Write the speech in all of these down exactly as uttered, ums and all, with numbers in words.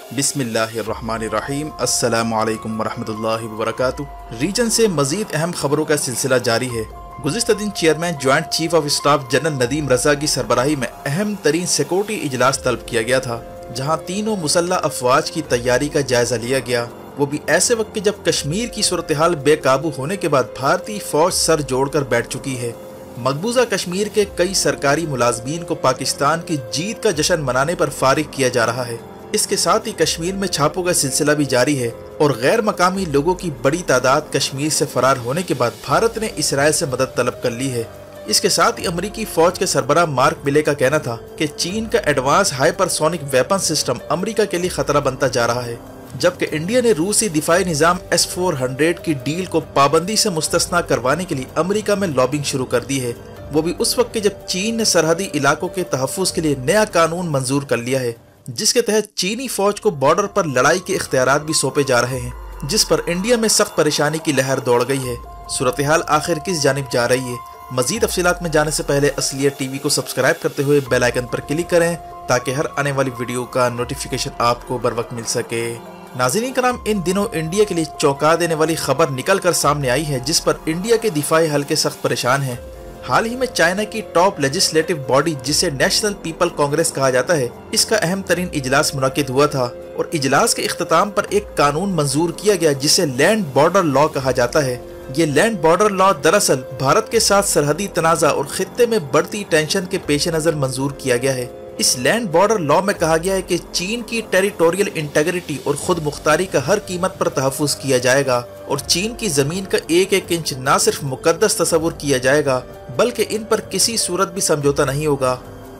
बिस्मिल्लाहिर्रहमानिर्रहीम। अस्सलामु अलैकुम वरहमतुल्लाहि वबरकातुहू। रीजन से मजीद अहम खबरों का सिलसिला जारी है। गुज़िश्ता दिन chairman joint chief of staff general Nadeem Raza की सरबराही में अहम तरीन सिक्योरिटी इजलास तलब किया गया था, जहाँ तीनों मुसल्लह अफवाज की तैयारी का जायजा लिया गया, वो भी ऐसे वक्त के जब कश्मीर की सूरत हाल बेकाबू होने के बाद भारतीय फौज सर जोड़कर बैठ चुकी है। मकबूजा कश्मीर के कई सरकारी मुलाजमीन को पाकिस्तान की जीत का जश्न मनाने पर फारिग किया जा रहा है। इसके साथ ही कश्मीर में छापों का सिलसिला भी जारी है और गैर मकामी लोगों की बड़ी तादाद कश्मीर से फरार होने के बाद भारत ने इसराइल से मदद तलब कर ली है। इसके साथ ही अमरीकी फौज के सरबराह मार्क मिले का कहना था कि चीन का एडवांस हाइपरसोनिक वेपन सिस्टम अमरीका के लिए खतरा बनता जा रहा है, जबकि इंडिया ने रूसी दिफाई निजाम एस फोर हंड्रेड की डील को पाबंदी से मुस्तस्ना करवाने के लिए अमरीका में लॉबिंग शुरू कर दी है, वो भी उस वक्त के जब चीन ने सरहदी इलाकों के तहफ़्फ़ुज़ के लिए नया कानून मंजूर कर लिया है, जिसके तहत चीनी फौज को बॉर्डर पर लड़ाई के इख्तियारात भी सौंपे जा रहे हैं, जिस पर इंडिया में सख्त परेशानी की लहर दौड़ गई है। सूरत हाल आखिर किस जानिब जा रही है? मजीद तफसीलात में जाने से पहले असलियत टीवी को सब्सक्राइब करते हुए बेल आइकन पर क्लिक करें ताकि हर आने वाली वीडियो का नोटिफिकेशन आपको बर वक्त मिल सके। नाज़रीन कराम, इन दिनों इंडिया के लिए चौंका देने वाली खबर निकल कर सामने आई है, जिस पर इंडिया के दिफाई हल्के सख्त परेशान हैं। हाल ही में चाइना की टॉप लेजिस्लेटिव बॉडी, जिसे नेशनल पीपल कांग्रेस कहा जाता है, इसका अहम तरीन इजलास मुनक्किद हुआ था और इजलास के इख्तिताम पर एक कानून मंजूर किया गया जिसे लैंड बॉर्डर लॉ कहा जाता है। ये लैंड बॉर्डर लॉ दरअसल भारत के साथ सरहदी तनाज़ा और खित्ते में बढ़ती टेंशन के पेश नज़र मंजूर किया गया है। इस लैंड बॉर्डर लॉ में कहा गया है कि चीन की टेरिटोरियल इंटेग्रिटी और खुद मुख्तारी का हर कीमत पर तहफ़्फ़ुज़ किया जाएगा और चीन की ज़मीन का एक एक इंच ना सिर्फ मुकद्दस तस्वुर किया जाएगा बल्कि इन पर किसी सूरत भी समझौता नहीं होगा।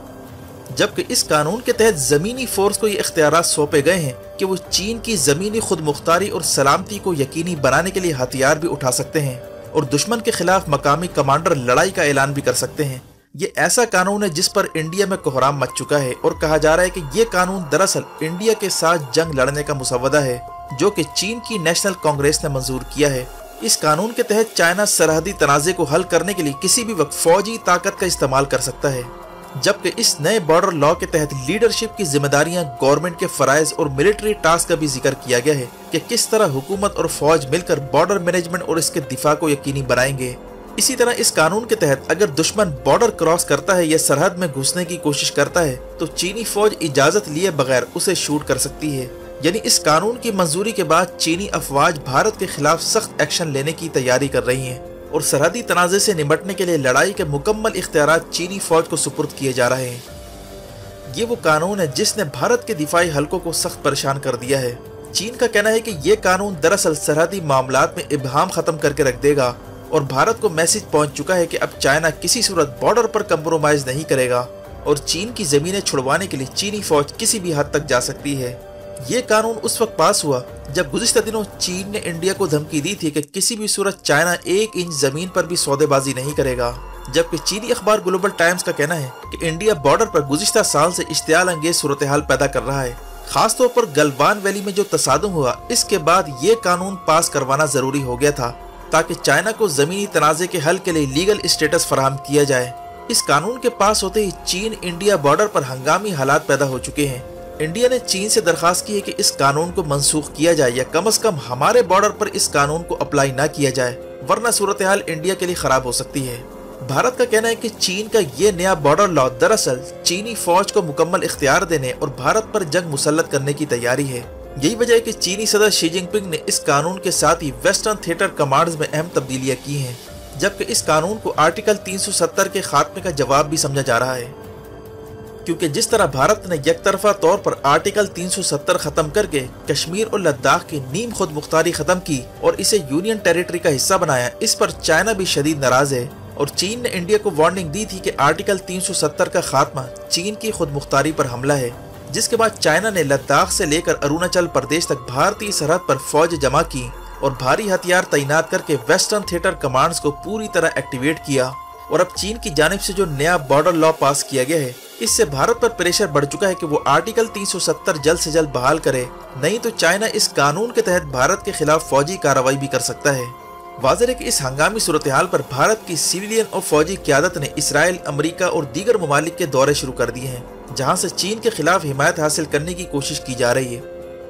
जबकि इस कानून के तहत ज़मीनी फोर्स को ये इख्तियारात सौंपे गए हैं कि वो चीन की ज़मीनी खुद मुख्तारी और सलामती को यकीनी बनाने के लिए हथियार भी उठा सकते हैं और दुश्मन के खिलाफ मकामी कमांडर लड़ाई का ऐलान भी कर सकते हैं। ये ऐसा कानून है जिस पर इंडिया में कोहराम मच चुका है और कहा जा रहा है कि ये कानून दरअसल इंडिया के साथ जंग लड़ने का मुसव्वदा है, जो कि चीन की नेशनल कांग्रेस ने मंजूर किया है। इस कानून के तहत चाइना सरहदी तनाज़े को हल करने के लिए किसी भी वक्त फौजी ताकत का इस्तेमाल कर सकता है, जबकि इस नए बॉर्डर लॉ के तहत लीडरशिप की जिम्मेदारियां, गवर्नमेंट के फराइज और मिलिट्री टास्क का भी जिक्र किया गया है कि किस तरह हुकूमत और फौज मिलकर बॉर्डर मैनेजमेंट और इसके दिफा को यकीनी बनाएंगे। इसी तरह इस कानून के तहत अगर दुश्मन बॉर्डर क्रॉस करता है या सरहद में घुसने की कोशिश करता है तो चीनी फौज इजाजत लिए बगैर उसे शूट कर सकती है। यानी इस कानून की मंजूरी के बाद चीनी अफवाज भारत के खिलाफ सख्त एक्शन लेने की तैयारी कर रही हैं और सरहदी तनाज़े से निपटने के लिए लड़ाई के मुकम्मल इख्तियारात चीनी फौज को सुपुर्द किए जा रहे हैं। ये वो कानून है जिसने भारत के दिफाई हलकों को सख्त परेशान कर दिया है। चीन का कहना है कि ये कानून दरअसल सरहदी मामलात में इबहम खत्म करके रख देगा और भारत को मैसेज पहुंच चुका है कि अब चाइना किसी सूरत बॉर्डर पर कंप्रोमाइज नहीं करेगा और चीन की जमीनें छुड़वाने के लिए चीनी फौज किसी भी हद तक जा सकती है। ये कानून उस वक्त पास हुआ जब गुज़िश्ता दिनों चीन ने इंडिया को धमकी दी थी कि किसी भी सूरत चाइना एक इंच जमीन पर भी सौदेबाजी नहीं करेगा, जबकि चीनी अखबार ग्लोबल टाइम्स का कहना है कि इंडिया बॉर्डर पर गुज़िश्ता साल से इश्तियाल अंगेज सूरत हाल पैदा कर रहा है। खासतौर पर गलवान वैली में जो तसादुम हुआ, इसके बाद ये कानून पास करवाना जरूरी हो गया था ताकि चाइना को जमीनी तनाज़े के हल के लिए लीगल स्टेटस फराहम किया जाए। इस कानून के पास होते ही चीन इंडिया बॉर्डर पर हंगामी हालात पैदा हो चुके हैं। इंडिया ने चीन से दरखास्त की है कि इस कानून को मनसूख किया जाए या कम अज कम हमारे बॉर्डर पर इस कानून को अप्लाई ना किया जाए, वरना सूरत हाल इंडिया के लिए खराब हो सकती है। भारत का कहना है कि चीन का ये नया बॉर्डर लॉ दरअसल चीनी फौज को मुकम्मल इख्तियार देने और भारत पर जंग मुसल्लत करने की तैयारी है। यही वजह है कि चीनी सदर शी जिनपिंग ने इस कानून के साथ ही वेस्टर्न थिएटर कमांड्स में अहम तब्दीलियां की हैं, जबकि इस कानून को आर्टिकल तीन सौ सत्तर के खात्मे का जवाब भी समझा जा रहा है, क्योंकि जिस तरह भारत ने यकतरफा तौर पर आर्टिकल तीन सौ सत्तर खत्म करके कश्मीर और लद्दाख की नीम खुद मुख्तारी खत्म की और इसे यूनियन टेरिटरी का हिस्सा बनाया, इस पर चाइना भी शदीद नाराज है और चीन ने इंडिया को वार्निंग दी थी कि आर्टिकल तीन सौ सत्तर का खात्मा चीन की खुद मुख्तारी पर हमला है, जिसके बाद चाइना ने लद्दाख से लेकर अरुणाचल प्रदेश तक भारतीय सरहद पर फौज जमा की और भारी हथियार तैनात करके वेस्टर्न थिएटर कमांड्स को पूरी तरह एक्टिवेट किया। और अब चीन की जानिब से जो नया बॉर्डर लॉ पास किया गया है, इससे भारत पर प्रेशर बढ़ चुका है कि वो आर्टिकल तीन सौ सत्तर जल्द से जल्द बहाल करे, नहीं तो चाइना इस कानून के तहत भारत के खिलाफ फौजी कार्रवाई भी कर सकता है। वाज़ेह है कि इस हंगामी सूरत हाल पर भारत की सिविलियन और फौजी क़यादत ने इसराइल, अमरीका और दीगर ममालिक के दौरे शुरू कर दिए हैं, जहां से चीन के खिलाफ हिमायत हासिल करने की कोशिश की जा रही है।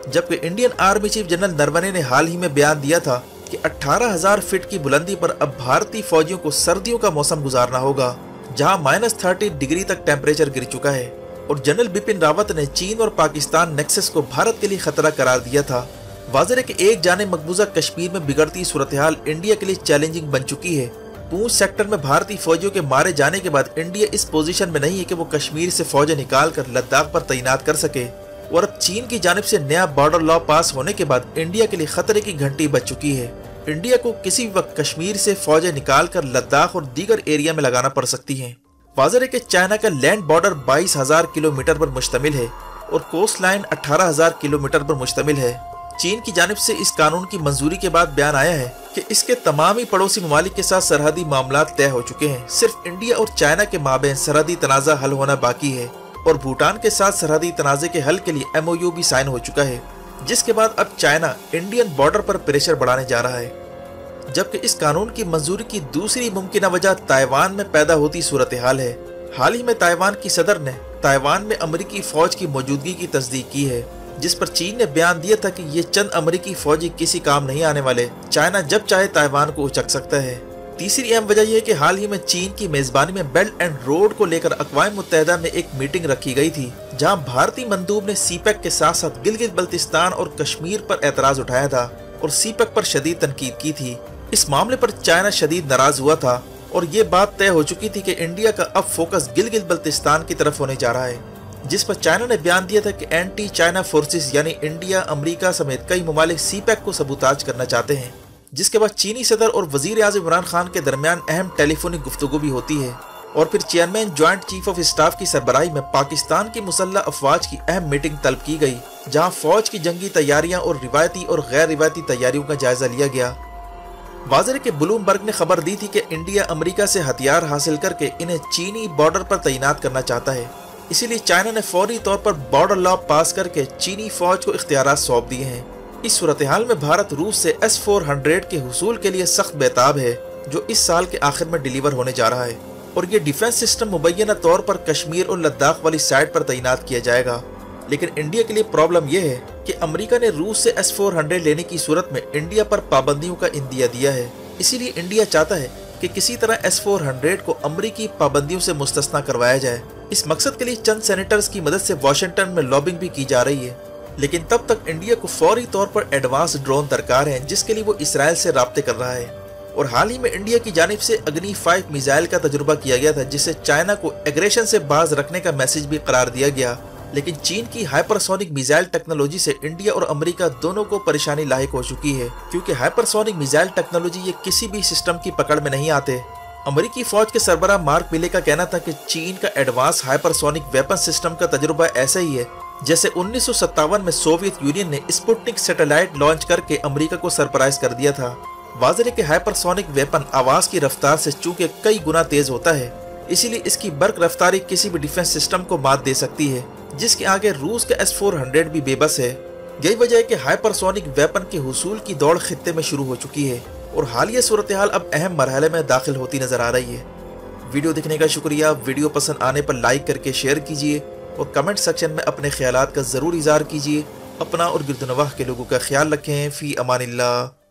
जबकि Indian army chief general Naravane ने हाल ही में बयान दिया था कि अठारह हज़ार फीट की बुलंदी पर अब भारतीय फौजियों को सर्दियों का मौसम गुजारना होगा, जहां माइनस थर्टी डिग्री तक टेम्परेचर गिर चुका है। और जनरल बिपिन रावत ने चीन और पाकिस्तान नेक्सस को भारत के लिए खतरा करार दिया था। वाज़ेह है कि एक जाने मकबूजा कश्मीर में बिगड़ती सूरत हाल इंडिया के लिए चैलेंजिंग बन चुकी है। पूंछ सेक्टर में भारतीय फौजियों के मारे जाने के बाद इंडिया इस पोजीशन में नहीं है कि वो कश्मीर से फौजें निकाल कर लद्दाख पर तैनात कर सके। और अब चीन की जानिब से नया बॉर्डर लॉ पास होने के बाद इंडिया के लिए खतरे की घंटी बज चुकी है। इंडिया को किसी भी वक्त कश्मीर से फौजें निकाल कर लद्दाख और दीगर एरिया में लगाना पड़ सकती हैं। वाज़ेह है कि चाइना का लैंड बॉर्डर बाईस हज़ार किलोमीटर पर मुश्तमिल है और कोस्ट लाइन अठारह हज़ार किलोमीटर पर मुश्तमिल है। चीन की जानिब से इस कानून की मंजूरी के बाद बयान आया है कि इसके तमाम ही पड़ोसी ममालिक के साथ सरहदी मामला तय हो चुके हैं। सिर्फ इंडिया और चाइना के माबैन सरहदी तनाज़ा हल होना बाकी है और भूटान के साथ सरहदी तनाज़े के हल के लिए एम ओ यू भी साइन हो चुका है, जिसके बाद अब चाइना इंडियन बॉर्डर पर प्रेशर बढ़ाने जा रहा है। जबकि इस कानून की मंजूरी की दूसरी मुमकिन वजह ताइवान में पैदा होती सूरत हाल है। हाल ही में ताइवान की सदर ने ताइवान में अमेरिकी फौज की मौजूदगी की तस्दीक की है, जिस पर चीन ने बयान दिया था कि ये चंद अमेरिकी फौजी किसी काम नहीं आने वाले, चाइना जब चाहे ताइवान को उचक सकता है। तीसरी अहम वजह यह कि हाल ही में चीन की मेजबानी में बेल्ट एंड रोड को लेकर अक़वाम मुत्तहिदा में एक मीटिंग रखी गई थी, जहां भारतीय मंदूब ने सी पैक के साथ साथ गिलगित बल्तिस्तान और कश्मीर पर एतराज उठाया था और सी पैक पर शदीद तनकीद की थी। इस मामले पर चाइना शदीद नाराज हुआ था और ये बात तय हो चुकी थी कि इंडिया का अब फोकस गिलगित बल्तिस्तान की तरफ होने जा रहा है, जिस पर चाइना ने बयान दिया था कि एंटी चाइना फोर्सेस यानी इंडिया, अमेरिका समेत कई ममालिक सी पैक को सबूताज करना चाहते हैं। जिसके बाद चीनी सदर और वजीर आज़म इमरान खान के दरमियान अहम टेलीफोनिक गुफ्तगू भी होती है और फिर chairman joint chief of staff की सरबराही में पाकिस्तान की मुसल्लह अफवाज की अहम मीटिंग तलब की गई, जहाँ फौज की जंगी तैयारियां और रिवायती और गैर रिवायती तैयारियों का जायजा लिया गया। वाज़ेह है कि ब्लूमबर्ग ने खबर दी थी कि इंडिया अमेरिका से हथियार हासिल करके इन्हें चीनी बॉर्डर पर तैनात करना चाहता है, इसीलिए चाइना ने फौरी तौर पर बॉर्डर लॉ पास करके चीनी फौज को इख्तियारात सौंप दिए हैं। इस सूरत हाल में भारत रूस से एस फोर हंड्रेड के हुसूल के लिए सख्त बेताब है, जो इस साल के आखिर में डिलीवर होने जा रहा है और ये डिफेंस सिस्टम मुबैना तौर पर कश्मीर और लद्दाख वाली साइड पर तैनात किया जाएगा। लेकिन इंडिया के लिए प्रॉब्लम यह है कि अमेरिका ने रूस से एस फोर हंड्रेड लेने की सूरत में इंडिया पर पाबंदियों का इंदिया दिया है, इसीलिए इंडिया चाहता है कि किसी तरह एस फोर हंड्रेड को अमेरिकी पाबंदियों से मुस्तस्ना करवाया जाए। इस मकसद के लिए चंद सेनेटर्स की मदद से वाशिंगटन में लॉबिंग भी की जा रही है, लेकिन तब तक इंडिया को फौरी तौर पर एडवांस ड्रोन दरकार है, जिसके लिए वो इसराइल से राब्ते कर रहा है। और हाल ही में इंडिया की जानिब से अग्नि फाइव मिसाइल का तजुर्बा किया गया था, जिससे चाइना को एग्रेशन से बाज रखने का मैसेज भी करार दिया गया। लेकिन चीन की हाइपरसोनिक मिसाइल टेक्नोलॉजी से इंडिया और अमेरिका दोनों को परेशानी लायक हो चुकी है, क्योंकि हाइपरसोनिक मिसाइल टेक्नोलॉजी ये किसी भी सिस्टम की पकड़ में नहीं आते। अमेरिकी फौज के सरबराह मार्क मिले का कहना था कि चीन का एडवांस हाइपरसोनिक वेपन सिस्टम का तजुर्बा ऐसा ही है जैसे उन्नीस सौ सत्तावन में सोवियत यूनियन ने स्पुतनिक सैटेलाइट लॉन्च करके अमेरिका को सरप्राइज कर दिया था। वाज़ेह है कि हाइपरसोनिक वेपन आवाज की रफ्तार से चूंकि कई गुना तेज होता है, इसीलिए इसकी बर्क रफ्तारी किसी भी डिफेंस सिस्टम को मात दे सकती है, जिसके आगे रूस का एस फोर हंड्रेड भी बेबस है। यही वजह है कि हाइपरसोनिक वेपन के हुसूल की दौड़ खित्ते में शुरू हो चुकी है और हालिया सूरत हाल अब अहम मरहले में दाखिल होती नजर आ रही है। वीडियो देखने का शुक्रिया। वीडियो पसंद आने पर लाइक करके शेयर कीजिए और कमेंट सेक्शन में अपने ख्यालात का जरूर इज़हार कीजिए। अपना और गिरदनवाह के लोगों का ख्याल रखें। फी अमानिल्लाह।